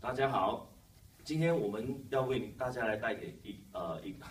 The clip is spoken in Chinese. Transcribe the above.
大家好，今天我们要为大家来带给